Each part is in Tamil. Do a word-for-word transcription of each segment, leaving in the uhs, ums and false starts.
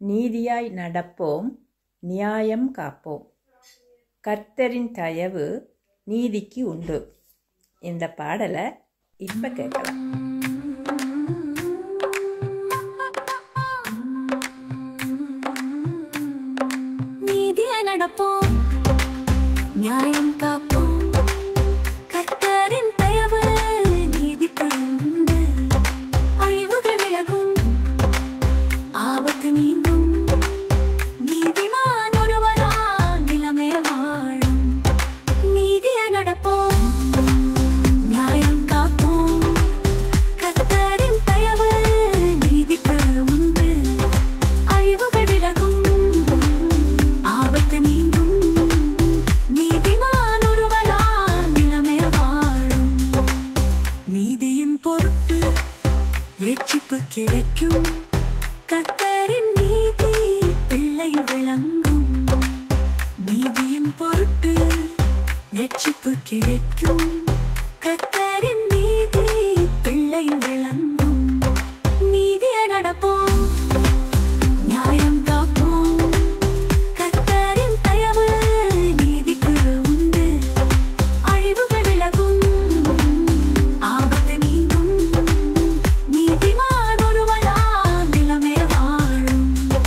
நீதியாய் நடப்போம், நியாயம் காப்போம். கர்த்தரின் தயவு நீதிக்கு உண்டு. இந்த பாடலை இப்ப கேட்கலாம். நீதியாய் நடப்போம், நியாயம் காப்போம். கர்த்தரின் தயவு நீதிக்கு உண்டு. அழிவுகள் விலகும், ஆபத்து நீங்கும். நீதிமான் ஒருவரால் நிலமே வாழும். நீதியாய் நடப்போம், நியாயம் காப்போம். கர்த்தரின் தயவு நீதிக்கு உண்டு. அழிவுகள் விலகும், ஆபத்து நீங்கும். நீதிமான் ஒருவரால் நிலமே வாழும். நீதியின் பொருட்டு ரட்சிப்பு கிடைக்கும். கர்த்தரின் நீதி பிள்ளை விளங்கும். நீதியின் பொருட்டு ரட்சிப்பு கிடைக்கும். கர்த்தரின் நீதி பிள்ளை விளங்கும். நீதியாய் நடப்போம், நியாயம் காப்போம். கர்த்தரின் தயவு நீதிக்கு உண்டு. அழிவுகள் விலகும், ஆபத்து நீங்கும். நீதிமான் ஒருவரால் நிலமே வாழும்.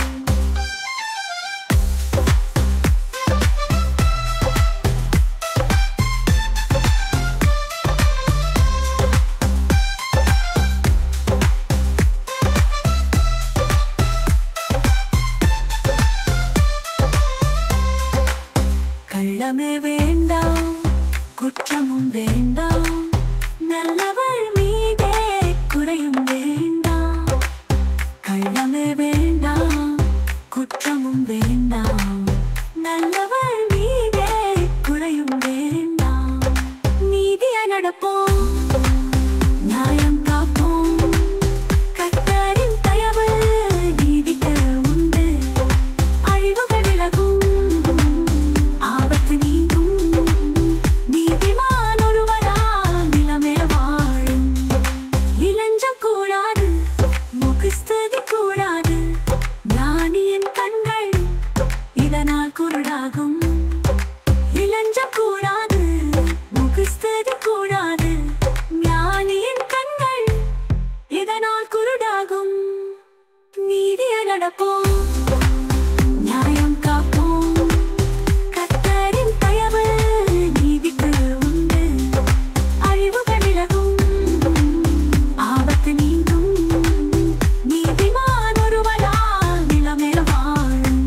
கள்ளமே வேண்டாம், குற்றமும் வேண்டாம். நல்லவள் மீதே குறையும் வேண்டாம். கள்ளமே வேண்டாம், குற்றமும் வேண்டாம். நல்லவள் மீதே குறையும் வேண்டாம். நீதியாய் நடப்போம், நியாயம் காப்போம். கர்த்தரின் தயவு நீதிக்கு உண்டு. அழிவுகள் விலகும், ஆபத்து நீங்கும். நீதிமான் ஒருவரால் நிலமே வாழும். இளஞ்சம் கூடாது, முகஸ்துதி கூடாது. ஞானியின் கண்கள் இதனால் குருடாகும். இளஞ்சம் கூடாது, முகஸ்துதி கூடாது. ஞானியின் கண்கள் இதனால் குருடாகும். நீதியாய் நடப்போம், நியாயம் காப்போம். கர்த்தரின் தயவு நீதிக்கு உண்டு. அழிவுகள் விலகும், ஆபத்து நீங்கும். நீதிமான் ஒருவரால் நிலமே வாழும்.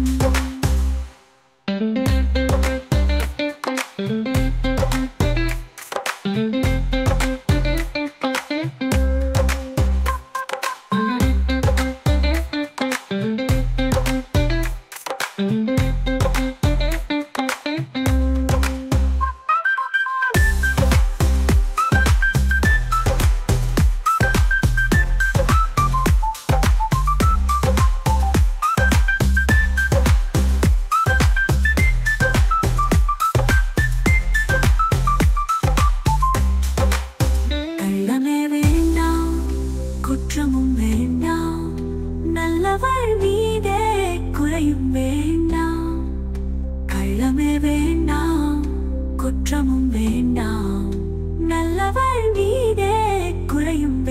கள்ளமே வேண்டாம், குற்றமும் வேண்டாம். நல்லவள் மீதே குறையும் வேண்டாம். கள்ளமே வேண்டாம், குற்றமும் வேண்டாம். நல்லவள் மீதே குறையும்